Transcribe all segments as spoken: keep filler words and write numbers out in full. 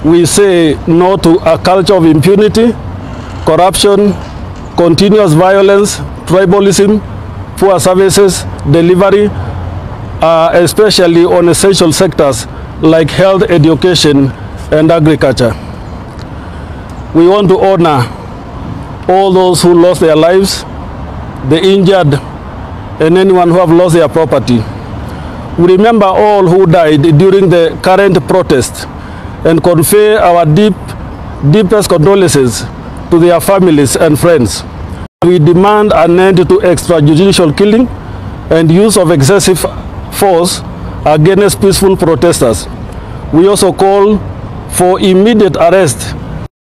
We say no to a culture of impunity, corruption, continuous violence, tribalism, poor services, delivery, uh, especially on essential sectors like health, education, and agriculture. We want to honor all those who lost their lives, the injured, and anyone who have lost their property. We remember all who died during the current protest and convey our deep, deepest condolences to their families and friends. We demand an end to extrajudicial killing and use of excessive force against peaceful protesters. We also call for immediate arrest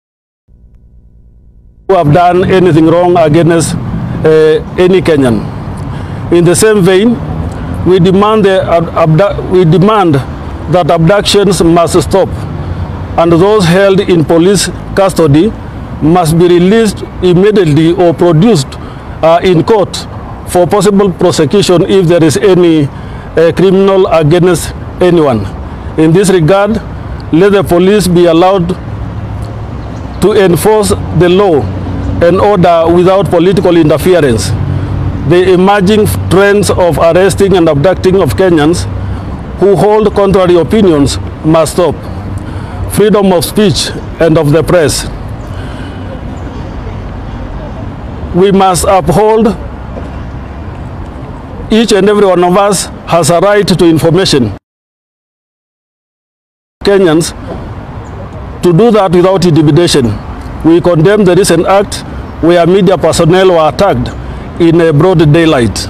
who have done anything wrong against uh, any Kenyan. In the same vein, we demand, the, uh, we demand that abductions must stop, and those held in police custody must be released immediately or produced uh, in court for possible prosecution if there is any uh, criminal against anyone. In this regard, let the police be allowed to enforce the law and order without political interference. The emerging trends of arresting and abducting of Kenyans who hold contrary opinions must stop. Freedom of speech and of the press. We must uphold. Each and every one of us has a right to information. Kenyans to do that without intimidation. We condemn the recent act where media personnel were attacked in a broad daylight.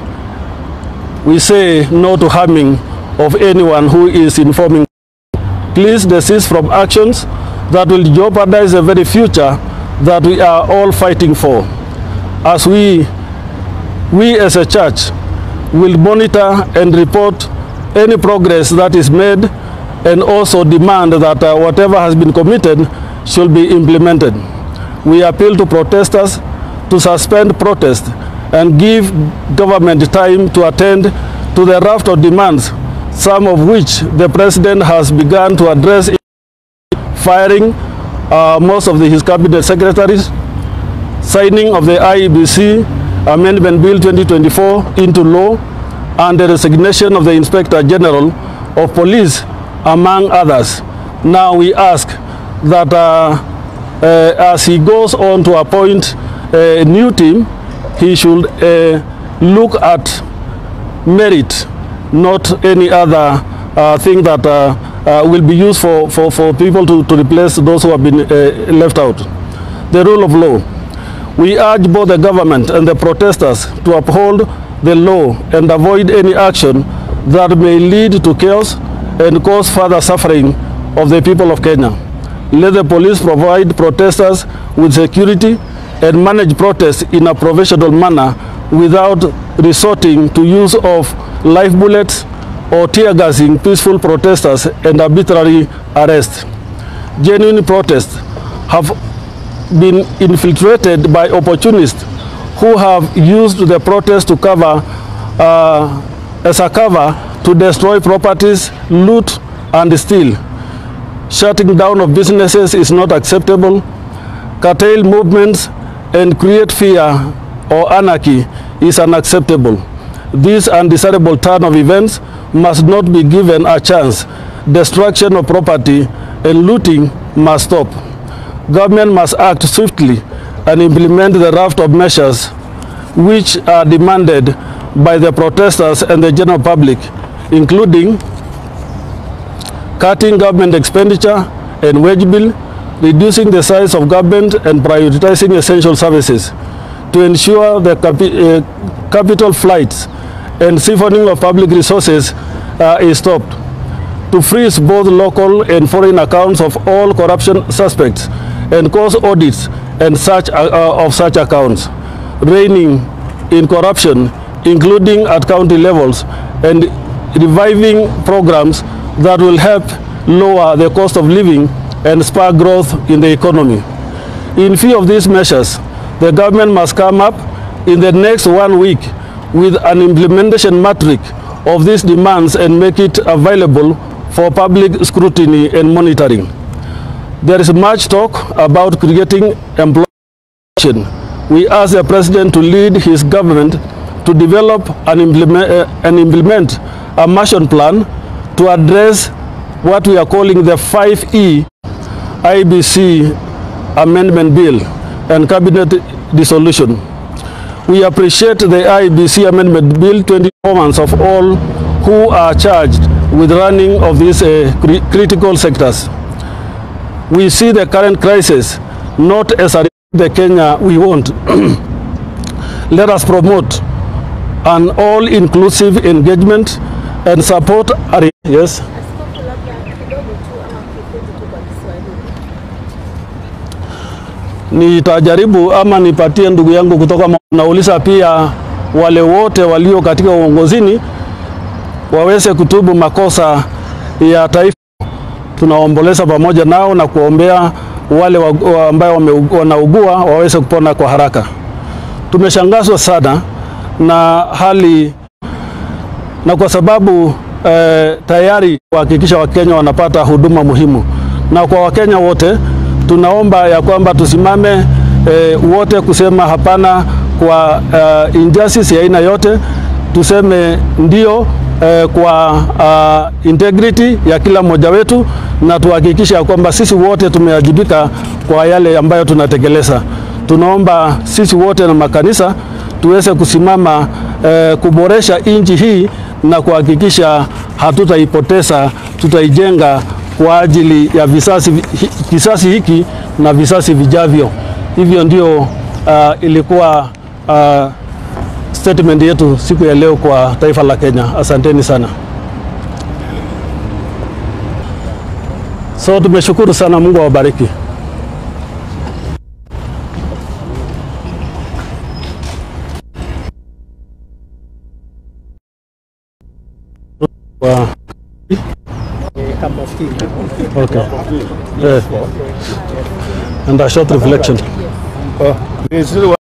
We say no to harming of anyone who is informing. Please desist from actions that will jeopardize the very future that we are all fighting for. As we, we as a church will monitor and report any progress that is made and also demand that uh, whatever has been committed should be implemented. We appeal to protesters to suspend protest and give government time to attend to the raft of demands, some of which the president has begun to address, firing uh, most of the, his cabinet secretaries, signing of the I E B C Amendment Bill twenty twenty-four into law, and the resignation of the Inspector General of Police, among others. Now we ask that uh, uh, as he goes on to appoint a new team, he should uh, look at merit, not any other uh, thing that uh, uh, will be used for, for, for people to, to replace those who have been uh, left out. The rule of law. We urge both the government and the protesters to uphold the law and avoid any action that may lead to chaos and cause further suffering of the people of Kenya. Let the police provide protesters with security and manage protests in a professional manner without resorting to use of live bullets or tear gassing peaceful protesters and arbitrary arrest. Genuine protests have been infiltrated by opportunists who have used the protest to cover uh, as a cover to destroy properties, loot, and steal. Shutting down of businesses is not acceptable. Curtail movements and create fear or anarchy is unacceptable. This undesirable turn of events must not be given a chance. Destruction of property and looting must stop. Government must act swiftly and implement the raft of measures which are demanded by the protesters and the general public, including cutting government expenditure and wage bill, reducing the size of government and prioritizing essential services to ensure the capi uh, capital flights and siphoning of public resources uh, is stopped, to freeze both local and foreign accounts of all corruption suspects and cause audits and such uh, of such accounts, reigning in corruption, including at county levels, and reviving programs that will help lower the cost of living and spur growth in the economy. In view of these measures, the government must come up in the next one week with an implementation matrix of these demands and make it available for public scrutiny and monitoring. There is much talk about creating employment. We ask the President to lead his government to develop and implement, uh, and implement a Mason plan to address what we are calling the five E I B C Amendment Bill and Cabinet dissolution. We appreciate the I B C Amendment Bill twenty performance of all who are charged with running of these uh, cri critical sectors. We see the current crisis not as a the Kenya we want. Let us promote an all-inclusive engagement and support. Yes. Nitajaribu ama nipatie ndugu yangu kutoka nauliza pia wale wote walio katika uongozini waweze kutubu makosa ya taifa. Tunaomboleza pamoja nao na kuombea wale wa, ambao wanaugua waweze kupona kwa haraka. Tumeshangazwa sana na hali na kwa sababu eh, tayari kuhakikisha Wakenya wanapata huduma muhimu, na kwa Wakenya wote tunaomba ya kwamba tusimame eh, wote kusema hapana kwa uh, injustice ya aina yote, tuseme ndio eh, kwa uh, integrity ya kila mmoja wetu, na tuhakikisha kwamba sisi wote tumewajibika kwa yale ambayo tunatekeleza. Tunaomba sisi wote na makanisa tuweze kusimama eh, kuboresha nchi hii na kuhakikisha hatutaipoteza, tutaijenga kwa ajili ya visasi, kisasi hiki na visasi vijavyo. Hivyo ndio uh, ilikuwa uh, statement yetu siku ya leo kwa taifa la Kenya. Asanteni sana. So tumeshukuru sana, Mungu awabariki. Wow. Okay. Yeah. And a short reflection. Oh,